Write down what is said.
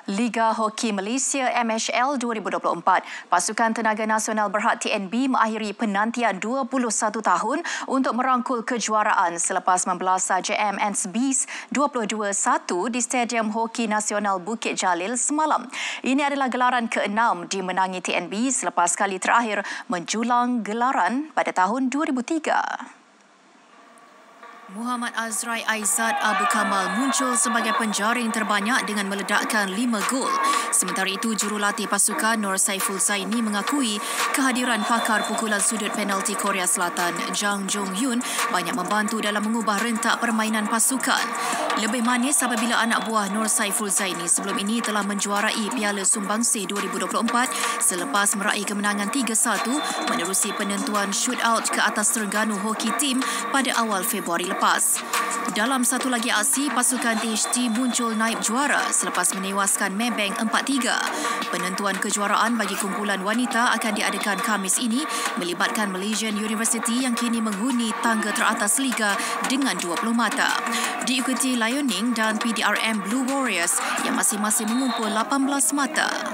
Liga Hoki Malaysia MHL 2024. Pasukan Tenaga Nasional Berhad TNB mengakhiri penantian 21 tahun untuk merangkul kejuaraan selepas membelasa JM Bees 22-1 di Stadium Hoki Nasional Bukit Jalil semalam. Ini adalah gelaran ke-6 dimenangi TNB selepas kali terakhir menjulang gelaran pada tahun 2003. Muhammad Azrai Aizat Abu Kamal muncul sebagai penjaring terbanyak dengan meledakkan 5 gol. Sementara itu, jurulatih pasukan Nur Saiful Zaini mengakui kehadiran pakar pukulan sudut penalti Korea Selatan Jang Jong-hyun banyak membantu dalam mengubah rentak permainan pasukan. Lebih manis apabila anak buah Nur Saiful Zaini sebelum ini telah menjuarai Piala Sumbangsih 2024 selepas meraih kemenangan 3-1 menerusi penentuan shootout ke atas Terengganu Hoki Team pada awal Februari lepas. Dalam satu lagi aksi, pasukan THT muncul naib juara selepas menewaskan Maybank 4-3. Penentuan kejuaraan bagi kumpulan wanita akan diadakan Khamis ini melibatkan Malaysian University yang kini menghuni tangga teratas Liga dengan 20 mata. Diikuti Lion Ning dan PDRM Blue Warriors yang masing-masing mengumpul 18 mata.